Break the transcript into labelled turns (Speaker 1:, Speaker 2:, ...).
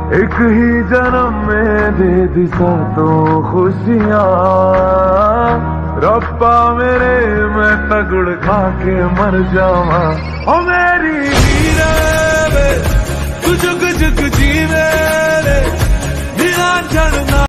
Speaker 1: एक ही जन्म में दे दी सातों खुशियाँ। रब्बा मेरे मैं तगड़ खा के मर जावा। ओ मैं